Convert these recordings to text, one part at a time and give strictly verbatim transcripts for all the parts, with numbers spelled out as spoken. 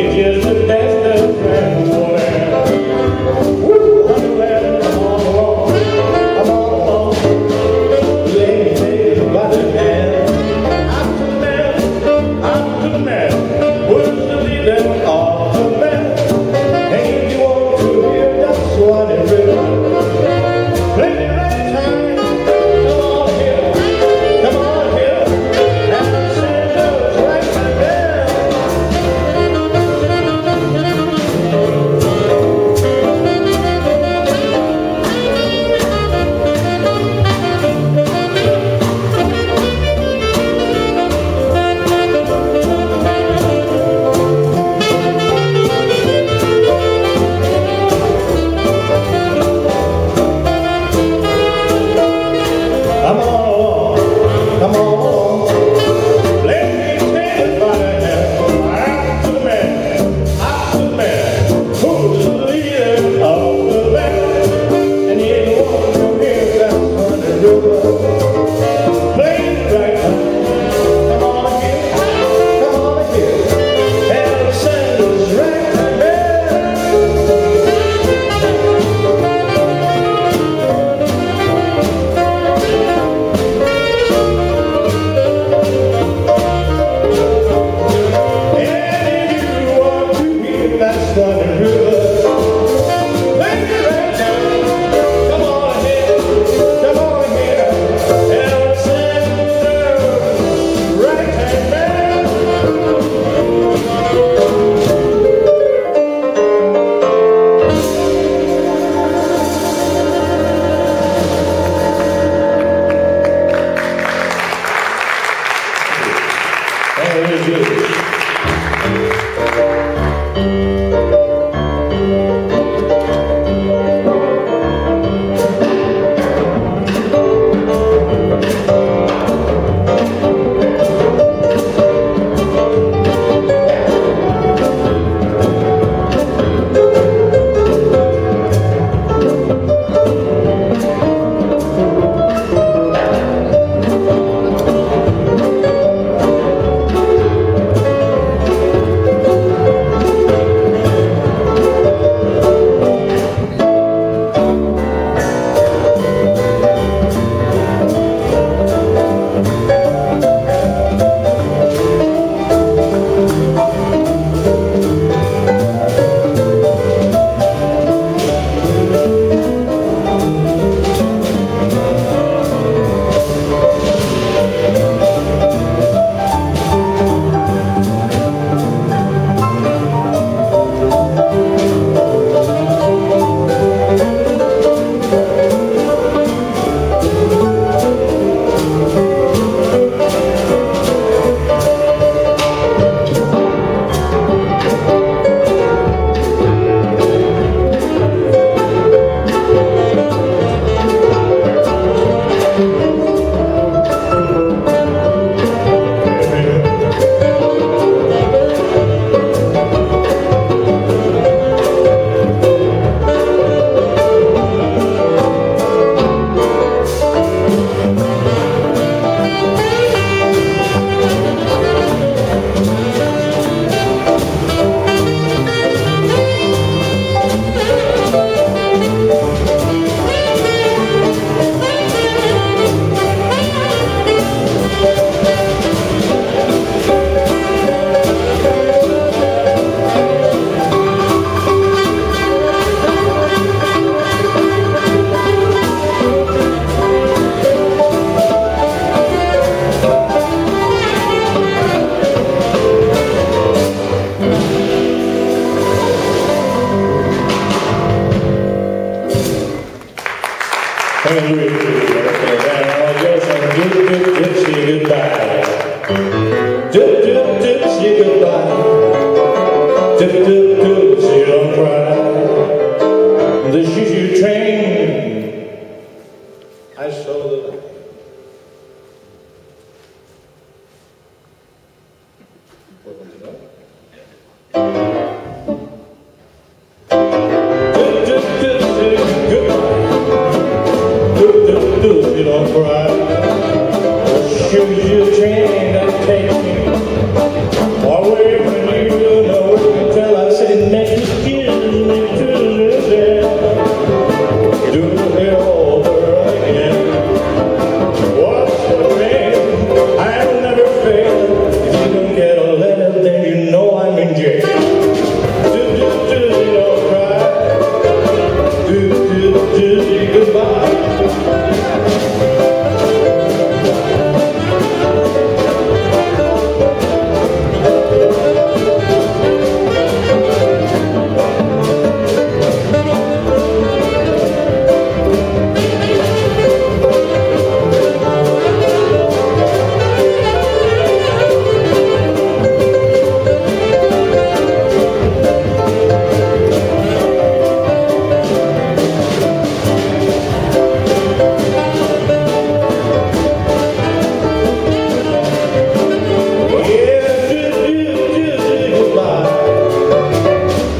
Train that takes me away from you, no,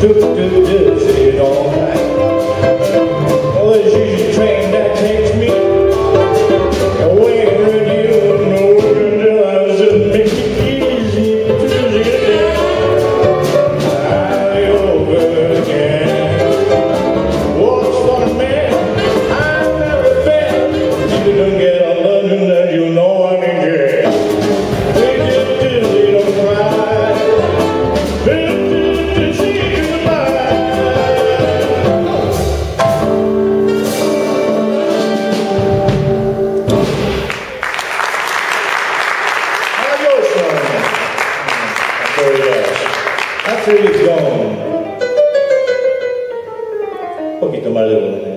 do do do, say it all right. Oh, it's usually a train that takes me away from you. No does it make it easy to get there. I'll over again. What's for the man I've never been? You don't get a London that you know I need you. They just do, they don't cry. They just do, say goodbye. Adios, son. After yes. After he's gone. Un poquito más de volumen.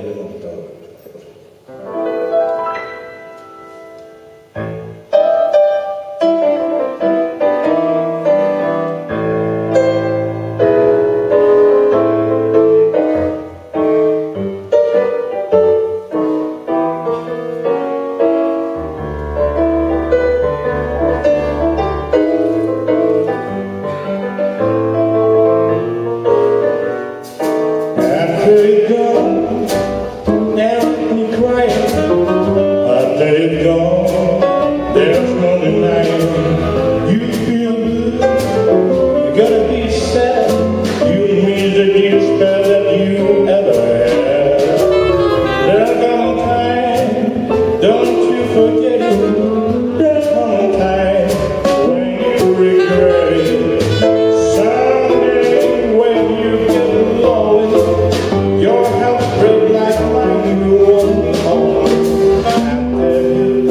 After you're gone, now you're crying. After you're gone, there's no denying. You feel good, you gotta be sad. You mean the dearest spell that you ever had. There'll come a time, don't you forget it. There'll come a time when you regret it. Someday when you get lonely, your health break like mine, you won't be home. After you,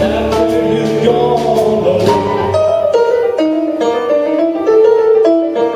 after you're gone,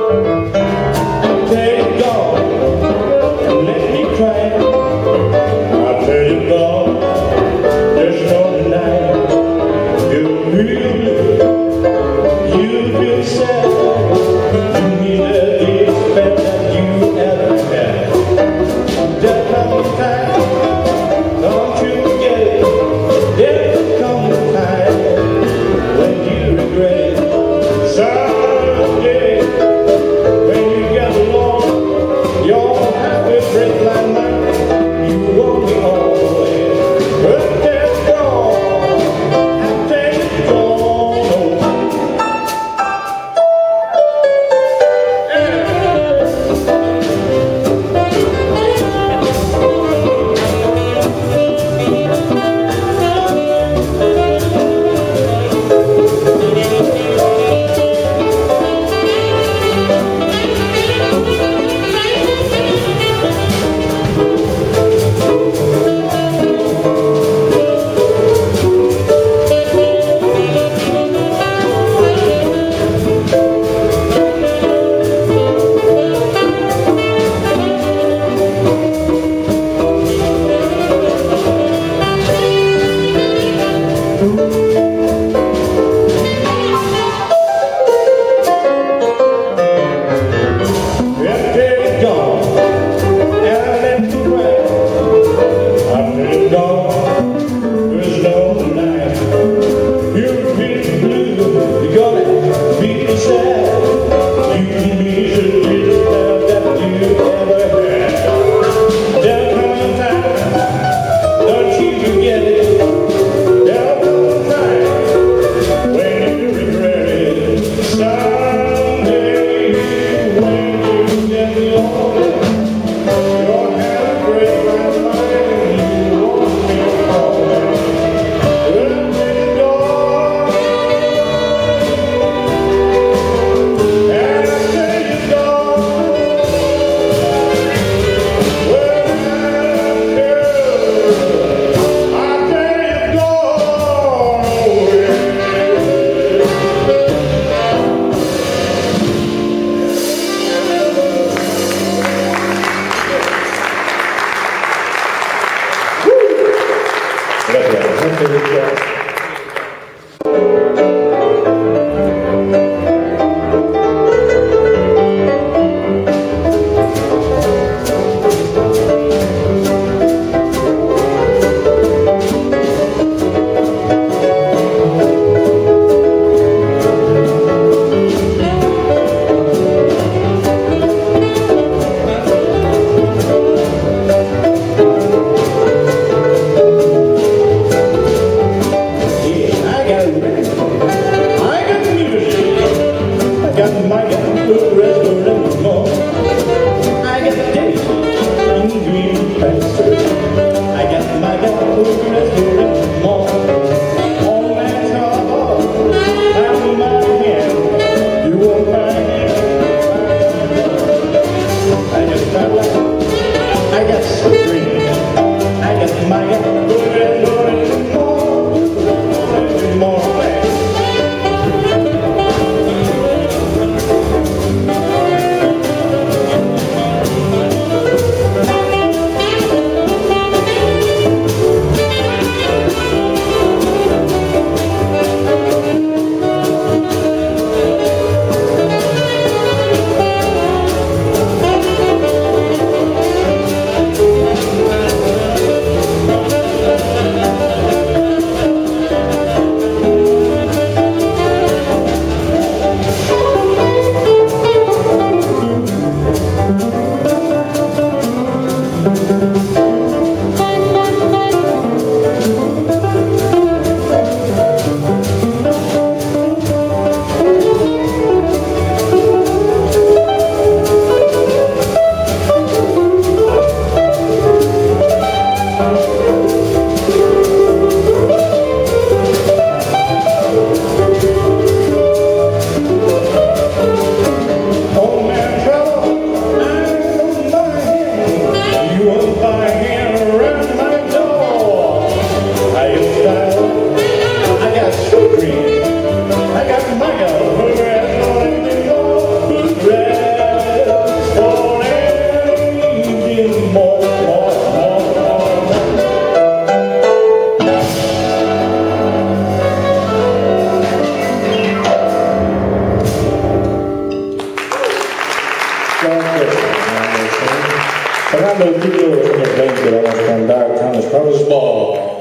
good restaurant more. I got days in green pastures. I got my good restaurant more. On my trouble, I'm in my hand. You won't find it. I just got like, I got so green. I got my good restaurant more. More. Fernando Tito es un ejemplo, vamos a andar con los Carlos Ball.